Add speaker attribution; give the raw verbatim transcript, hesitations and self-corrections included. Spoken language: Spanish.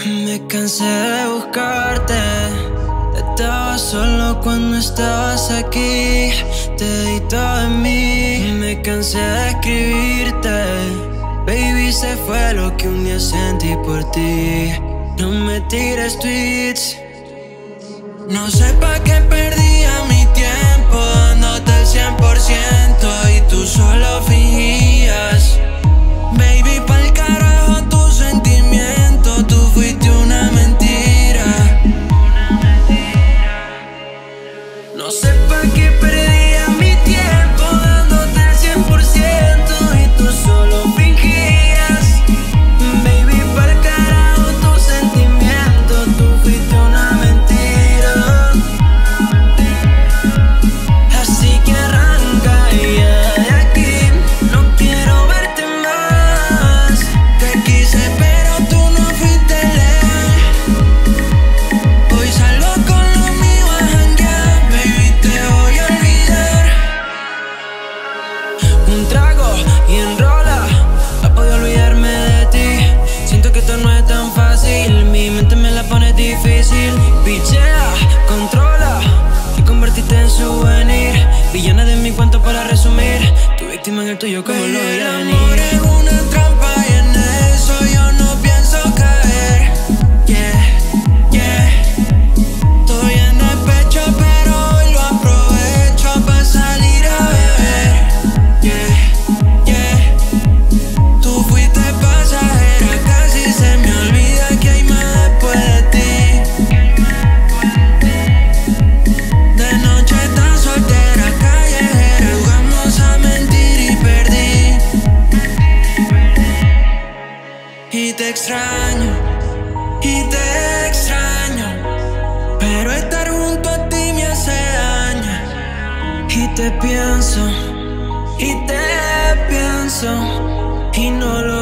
Speaker 1: Me cansé de buscarte. Estaba solo cuando estabas aquí. Te di todo en mí. Me cansé de escribirte. Baby, se fue lo que un día sentí por ti. No me tires tweets. No sé pa' qué perdía mi tiempo dándote el cien por ciento y tú solo fingías. Baby, pa'l carajo tus sentimientos, tú fuiste una mentira. No sé pa' qué perdía mi tiempo dándote el cien por ciento y tú solo fingías. Baby, pa'l carajo tus sentimientos, tú fuiste una mentira. Así que arranca ya de aquí, no quiero verte más. Te quise pero tú no fuiste leal. Hoy salgo con los míos a janguear, baby, te voy a olvidar. Un trago y enrola, ha podido olvidarme de ti. Siento que esto no es tan fácil, mi mente me la pone difícil. Pichea, controla, te convertiste en souvenir. Villana de mi cuento para resumir, tu víctima en el tuyo como lo voy a venir. El amor es una trampa y en eso yo no pienso caer. Yeah, yeah. Estoy en despecho pero hoy lo aprovecho pa' salir a beber. Yeah, yeah. Tú fuiste pasajera, casi se me olvida que hay más después de ti. De noche tan soltera, callejera, jugamos a mentir y perdí. Y te extraño, y te extraño, pero estar junto a ti me hace daño. Y te pienso, y te pienso, y no lo